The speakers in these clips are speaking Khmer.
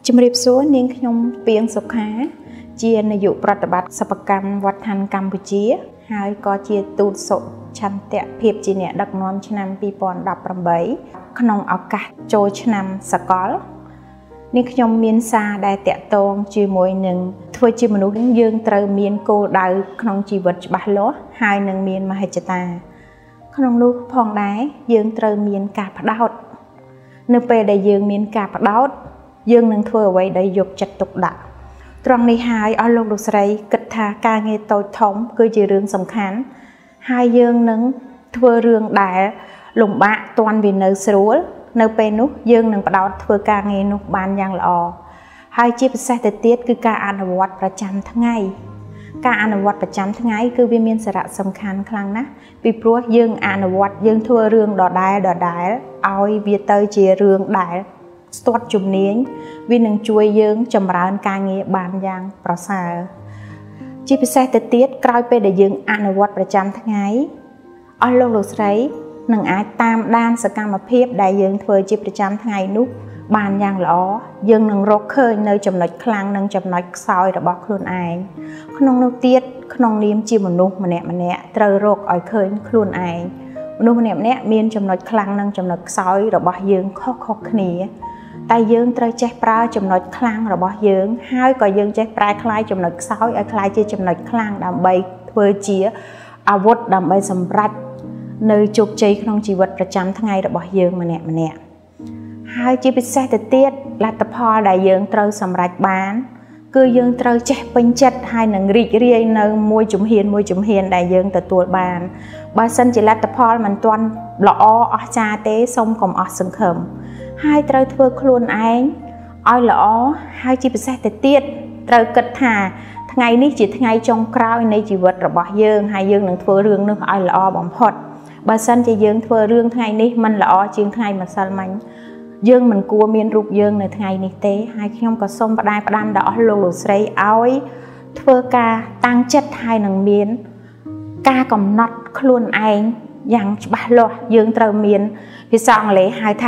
ជំរាបសួរនាងខ្ញុំពីងសុខាជានាយកប្រតិបត្តិសិប្បកម្មវត្តឋានកម្ពុជាហើយក៏ជាទូតសុឆន្ទៈភាពជាអ្នកដឹកនាំឆ្នាំ2018ក្នុងឱកាសចូលឆ្នាំសកលនាងខ្ញុំមានសារដែលតាក់ទងជាមួយនឹងធ្វើជាមនុស្សយើងត្រូវមានគោលដៅក្នុងជីវិតច្បាស់លាស់ហើយនឹងមានមហិច្ឆតាក្នុងនោះផងដែរយើងត្រូវមានការផ្ដោតនៅពេលដែលយើងមានការផ្ដោតយើងនឹងធ្វើអ្វីដែលយកចិត្តទុកដាក់ត្រង់នេះហើយអស់លោកលោកស្រីគិតថាការងារតូចធំគឺជារឿងសំខាន់ហើយយើងនឹងធ្វើរឿងដែលលំបាកទាន់វានៅស្រួលនៅពេលនោះយើងនឹងផ្ដោតធ្វើការងារនោះបានយ៉ាងល្អហើយជាពិសេសទៅទៀតគឺការអនុវត្តប្រចាំថ្ងៃការអនុវត្តប្រចាំថ្ងៃគឺវាមានសារៈសំខាន់ខ្លាំងណាស់ពីព្រោះយើងអនុវត្តយើងធ្វើរឿងដដែលឲ្យវាទៅជារឿងដែលស្ទាត់ជំនាញវានឹងជួយយើងចម្រើនការងារបានយ៉ាងប្រសើរជាពិសេសទៅទៀតក្រោយពេលដែលយើងអនុវត្តប្រចាំថ្ងៃអស់លោកស្រីនឹងអាចតាមដានសកម្មភាពដែលយើងធ្វើជាប្រចាំថ្ងៃនោះបានយ៉ាងល្អយើងនឹងរកឃើញនៅចំណុចខ្លាំងនិងចំណុចខ្សោយរបស់ខ្លួនឯងក្នុងនោះទៀតក្នុងនាមជាមនុស្សម្នាក់ត្រូវរកឲ្យឃើញខ្លួនឯងមនុស្សម្នាក់មានចំណុចខ្លាំងនិងចំណុចខ្សោយរបស់យើងខុសៗគ្នាតែយើងត្រូវចេះប្រើចំណុចខ្លាំងរបស់យើងហើយក៏យើងចេះប្រែក្លាយចំណុចខ្សោយឲ្យក្លាយជាចំណុចខ្លាំងដើម្បីធ្វើជាអាវុធដើម្បីសម្រេចនៅជោគជ័យក្នុងជីវិតប្រចាំថ្ងៃរបស់យើងម្នាក់ហើយជាពិសេសទៅទៀតលទ្ធផលដែលយើងត្រូវសម្រេចបានគឺយើងត្រូវចេះពេញចិត្តហើយនឹងរីករាយនៅមួយជំហានដែលយើងទទួលបានបើសិនជាលទ្ធផលមិនទាន់ល្អអស្ចារ្យទេសូមកុំអស់សង្ឃឹមហើយត្រូវធ្វើខ្លួនឯងឲ្យល្អហើយជាពិសេសទៅទៀតត្រូវគិតថាថ្ងៃនេះជាថ្ងៃចុងក្រោយនៃជីវិតរបស់យើងហើយយើងនឹងធ្វើរឿងនោះឲ្យល្អបំផុតបើសិនជាយើងធ្វើរឿងថ្ងៃនេះមិនល្អជាងថ្ងៃម្សិលមិញយើងមិនគួរមានរូបយើងនៅថ្ងៃនេះទេហើយខ្ញុំក៏សូមផ្ដាំដល់អស់លោកស្រីឲ្យធ្វើការតាំងចិត្តហើយនឹងមានការកំណត់ខ្លួនឯងយ៉ាងច្បាស់លាស់យើងត្រូវមានភាសាអង់គ្លេសហៅថា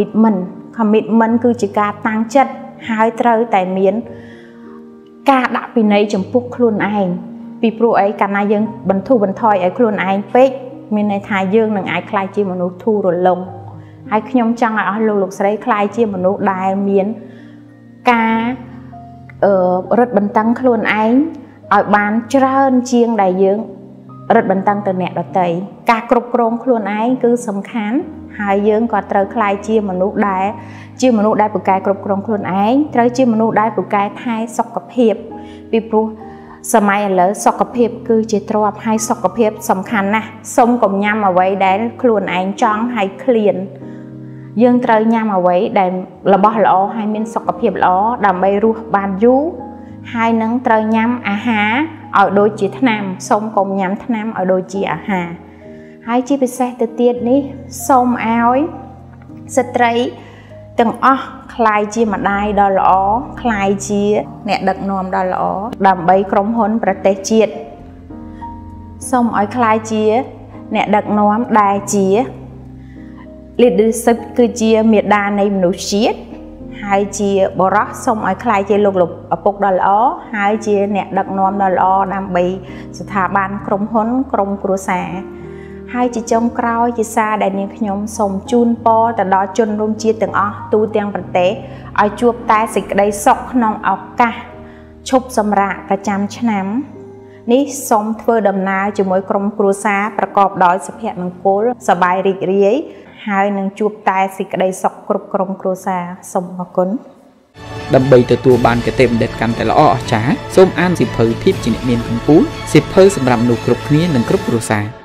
commitment គឺជាការតាំងចិត្តហើយត្រូវតែមានការដាក់ពិន័យចំពោះខ្លួនឯងពីព្រោះអីកាលណាយើងបន្ធូរបន្ថយឲ្យខ្លួនឯងពេកមានន័យថាយើងនឹងអាចក្លាយជាមនុស្សធូររលុងហើយខ្ញុំចង់ឲ្យអស់លោកស្រីក្លាយជាមនុស្សដែលមានការរឹតបន្តឹងខ្លួនឯងឲ្យបានច្រើនជាងដែលយើងរឹតបន្តឹងទៅអ្នកដទៃការគ្រប់គ្រងខ្លួនឯងគឺសំខាន់ហើយយើងក៏ត្រូវក្លាយជាមនុស្សដែលពូកែគ្រប់គ្រងខ្លួនឯងត្រូវជាមនុស្សដែលពូកែថែសុខភាពពីព្រោះសម័យឥឡូវសុខភាពគឺជាទ្រព្យហើយសុខភាពសំខាន់ណាស់សុំកុំញ៉ាំអ្វីដែលខ្លួនឯងចង់ហើយឃ្លានយើងត្រូវញ៉ាំអ្វីដែលរបស់ល្អហើយមានសុខភាពល្អដើម្បីរស់បានយូរហើយនឹងត្រូវញ៉ាំអាហារឲ្យដូចជាថ្នាំសូមកុំញ៉ាំថ្នាំឲ្យដូចជាអាហារហើយជាពិសេសទៅទៀតនេះសូមឲ្យស្ត្រីទាំងអស់ក្លាយជាម្ដាយដ៏ល្អក្លាយជាអ្នកដឹកនាំដ៏ល្អដើម្បីក្រុមហ៊ុនប្រទេសជាតិសូមឲ្យក្លាយជាអ្នកដឹកនាំដែលជា leadership គឺជាមេដានៃមនុស្សជាតិហើយជាបរិសុទ្ធសូមឲ្យក្លាយជាលោកឪពុកដ៏ល្អហើយជាអ្នកដឹកនាំដ៏ល្អដើម្បីស្ថាប័នក្រុមហ៊ុនក្រុមគ្រួសារហើយជាចុងក្រោយជាសារដែលនាងខ្ញុំសូមជូនពរទៅដល់ជនរួមជាតិទាំងអស់ទូទាំងប្រទេសឲ្យជួបតែសេចក្តីសុខក្នុងឱកាសឈប់សម្រាកប្រចាំឆ្នាំនេះសូមធ្វើដំណើរជាមួយក្រុមគ្រួសារប្រកបដោយសុភមង្គលសប្បាយរីករាយហើយនឹងជួបតែសេចក្តីសុខគ្រប់ក្រុមគ្រួសារសូមអរគុណដើម្បីទទួលបានគតិបណ្ឌិតកាន់តែល្អអស្ចារ្យសូមអានសៀវភៅភាពជាអ្នកមានកម្ពុជាសៀវភៅសម្រាប់មនុស្សគ្រប់គ្នានិងគ្រប់គ្រួសារ